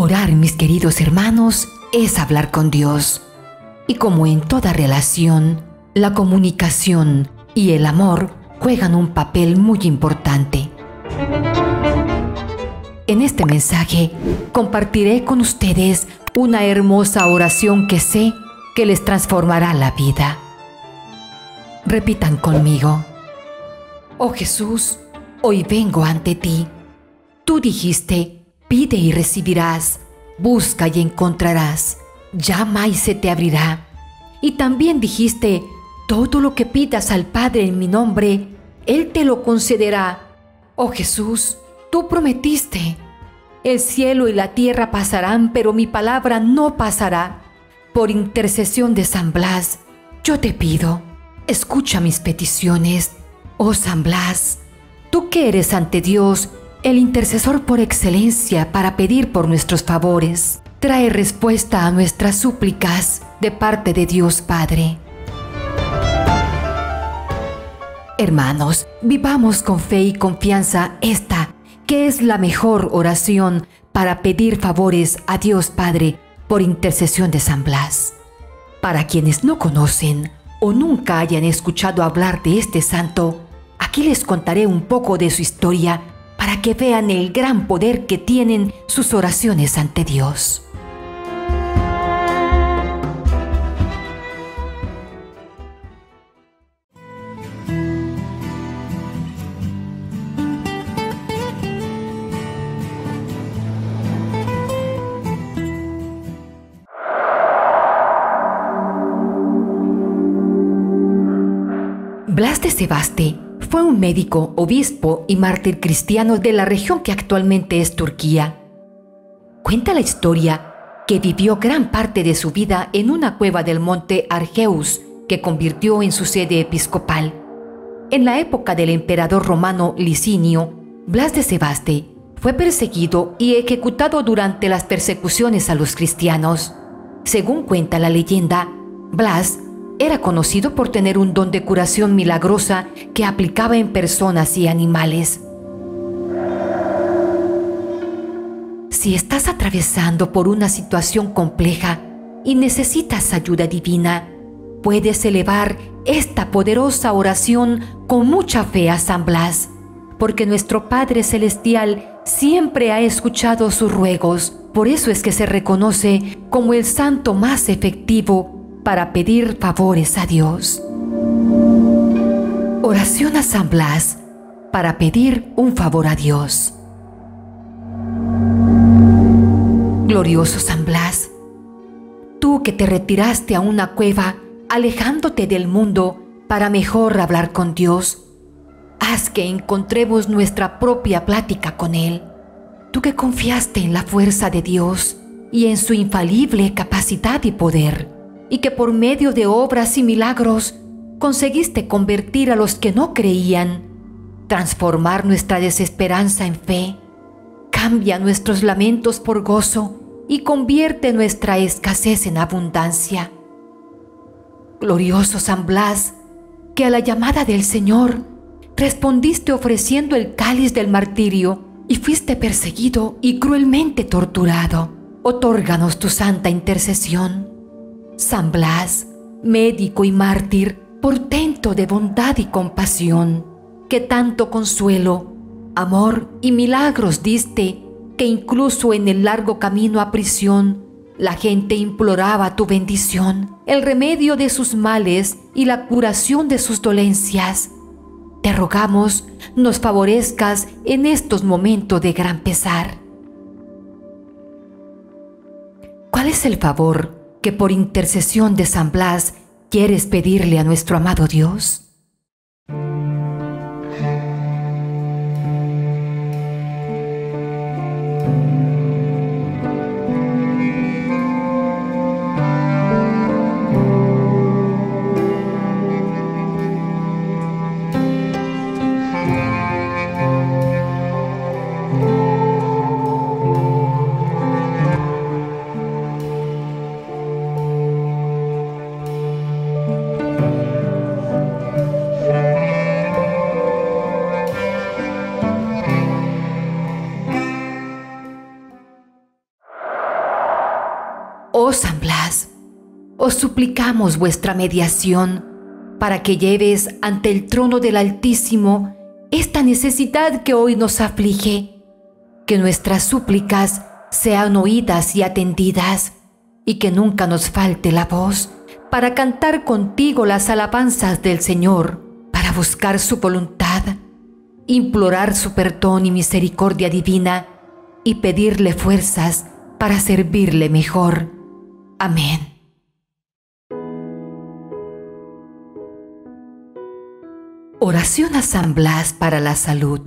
Orar, mis queridos hermanos, es hablar con Dios. Y como en toda relación, la comunicación y el amor juegan un papel muy importante. En este mensaje compartiré con ustedes una hermosa oración que sé que les transformará la vida. Repitan conmigo: Oh Jesús, hoy vengo ante ti. Tú dijiste: pide y recibirás, busca y encontrarás, llama y se te abrirá. Y también dijiste: todo lo que pidas al Padre en mi nombre, Él te lo concederá. Oh Jesús, tú prometiste: el cielo y la tierra pasarán, pero mi palabra no pasará. Por intercesión de San Blas, yo te pido, escucha mis peticiones. Oh San Blas, tú que eres ante Dios el intercesor por excelencia para pedir por nuestros favores, trae respuesta a nuestras súplicas de parte de Dios Padre. Hermanos, vivamos con fe y confianza esta, que es la mejor oración para pedir favores a Dios Padre por intercesión de San Blas. Para quienes no conocen o nunca hayan escuchado hablar de este santo, aquí les contaré un poco de su historia para que vean el gran poder que tienen sus oraciones ante Dios. Blas de Sebaste fue un médico, obispo y mártir cristiano de la región que actualmente es Turquía. Cuenta la historia que vivió gran parte de su vida en una cueva del monte Argeus, que convirtió en su sede episcopal. En la época del emperador romano Licinio, Blas de Sebaste fue perseguido y ejecutado durante las persecuciones a los cristianos. Según cuenta la leyenda, Blas era conocido por tener un don de curación milagrosa que aplicaba en personas y animales. Si estás atravesando por una situación compleja y necesitas ayuda divina, puedes elevar esta poderosa oración con mucha fe a San Blas, porque nuestro Padre Celestial siempre ha escuchado sus ruegos. Por eso es que se reconoce como el santo más efectivo para pedir favores a Dios. Oración a San Blas para pedir un favor a Dios. Glorioso San Blas, tú que te retiraste a una cueva, alejándote del mundo para mejor hablar con Dios, haz que encontremos nuestra propia plática con Él. Tú que confiaste en la fuerza de Dios y en su infalible capacidad y poder, y que por medio de obras y milagros conseguiste convertir a los que no creían, transformar nuestra desesperanza en fe, cambia nuestros lamentos por gozo y convierte nuestra escasez en abundancia. Glorioso San Blas, que a la llamada del Señor respondiste ofreciendo el cáliz del martirio y fuiste perseguido y cruelmente torturado, otórganos tu santa intercesión. San Blas, médico y mártir, portento de bondad y compasión, que tanto consuelo, amor y milagros diste, que incluso en el largo camino a prisión, la gente imploraba tu bendición, el remedio de sus males y la curación de sus dolencias. Te rogamos nos favorezcas en estos momentos de gran pesar. ¿Cuál es el favor que por intercesión de San Blas quieres pedirle a nuestro amado Dios? os suplicamos vuestra mediación para que lleves ante el trono del Altísimo esta necesidad que hoy nos aflige, que nuestras súplicas sean oídas y atendidas, y que nunca nos falte la voz para cantar contigo las alabanzas del Señor, para buscar su voluntad, implorar su perdón y misericordia divina, y pedirle fuerzas para servirle mejor. Amén. Oración a San Blas para la salud.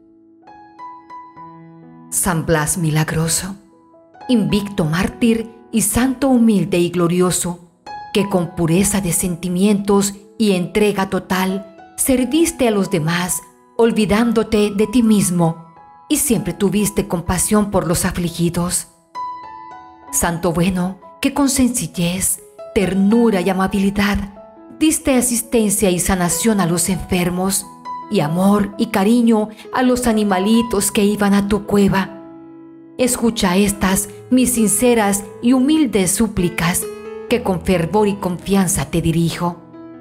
San Blas milagroso, invicto mártir y santo humilde y glorioso, que con pureza de sentimientos y entrega total serviste a los demás, olvidándote de ti mismo, y siempre tuviste compasión por los afligidos. Santo bueno, que con sencillez, ternura y amabilidad diste asistencia y sanación a los enfermos, y amor y cariño a los animalitos que iban a tu cueva. Escucha estas mis sinceras y humildes súplicas, que con fervor y confianza te dirijo.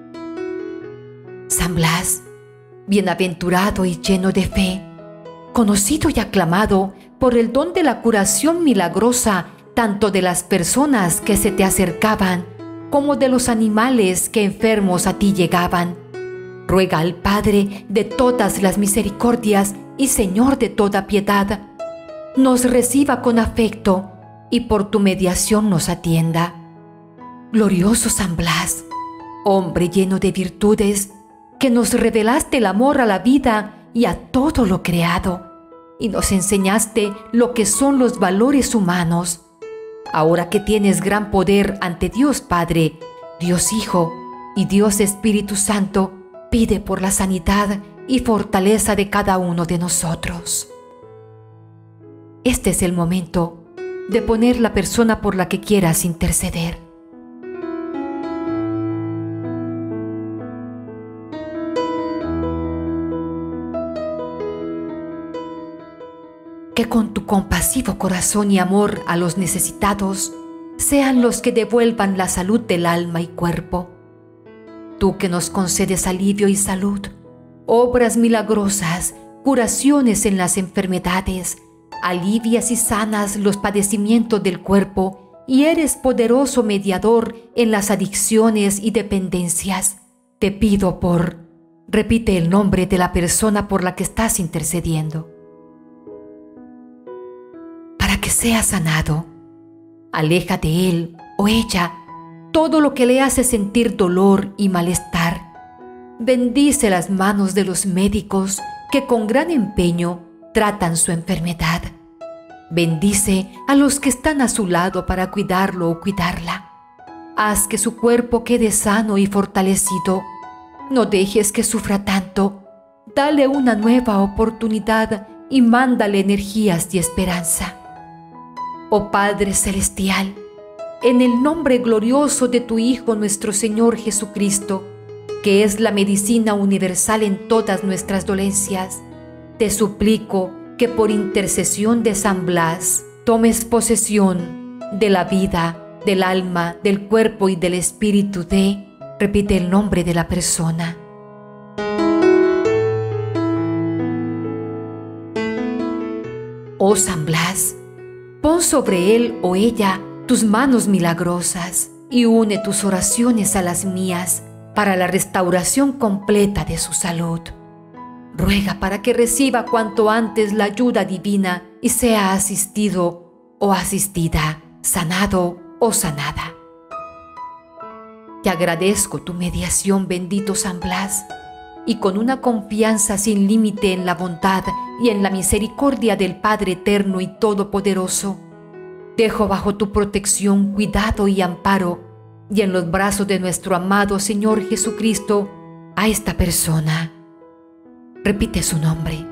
San Blas, bienaventurado y lleno de fe, conocido y aclamado por el don de la curación milagrosa tanto de las personas que se te acercaban como de los animales que enfermos a ti llegaban, ruega al Padre de todas las misericordias y Señor de toda piedad, nos reciba con afecto y por tu mediación nos atienda. Glorioso San Blas, hombre lleno de virtudes, que nos revelaste el amor a la vida y a todo lo creado, y nos enseñaste lo que son los valores humanos. Ahora que tienes gran poder ante Dios Padre, Dios Hijo y Dios Espíritu Santo, pide por la sanidad y fortaleza de cada uno de nosotros. Este es el momento de poner la persona por la que quieras interceder. Que con tu compasivo corazón y amor a los necesitados sean los que devuelvan la salud del alma y cuerpo. Tú que nos concedes alivio y salud, obras milagrosas, curaciones en las enfermedades, alivias y sanas los padecimientos del cuerpo y eres poderoso mediador en las adicciones y dependencias. Te pido repite el nombre de la persona por la que estás intercediendo. Para que sea sanado, aleja de él o ella todo lo que le hace sentir dolor y malestar. Bendice las manos de los médicos que con gran empeño tratan su enfermedad. Bendice a los que están a su lado para cuidarlo o cuidarla. Haz que su cuerpo quede sano y fortalecido. No dejes que sufra tanto. Dale una nueva oportunidad y mándale energías y esperanza. Oh Padre Celestial, en el nombre glorioso de tu Hijo nuestro Señor Jesucristo, que es la medicina universal en todas nuestras dolencias, te suplico que por intercesión de San Blas tomes posesión de la vida, del alma, del cuerpo y del espíritu repite el nombre de la persona. Oh San Blas, pon sobre él o ella tus manos milagrosas y une tus oraciones a las mías para la restauración completa de su salud. Ruega para que reciba cuanto antes la ayuda divina y sea asistido o asistida, sanado o sanada. Te agradezco tu mediación, bendito San Blas, y con una confianza sin límite en la bondad y en la misericordia del Padre Eterno y Todopoderoso, dejo bajo tu protección, cuidado y amparo, y en los brazos de nuestro amado Señor Jesucristo, a esta persona. Repite su nombre.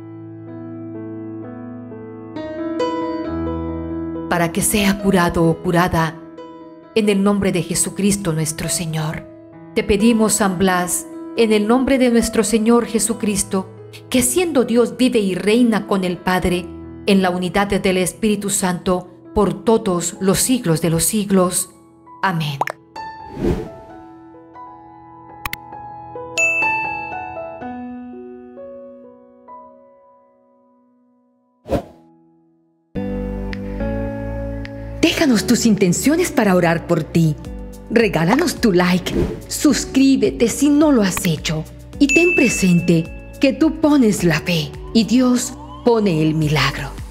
Para que sea curado o curada, en el nombre de Jesucristo nuestro Señor. Te pedimos, San Blas, en el nombre de nuestro Señor Jesucristo, que siendo Dios vive y reina con el Padre, en la unidad del Espíritu Santo, por todos los siglos de los siglos. Amén. Déjanos tus intenciones para orar por ti. Regálanos tu like, suscríbete si no lo has hecho y ten presente que tú pones la fe y Dios pone el milagro.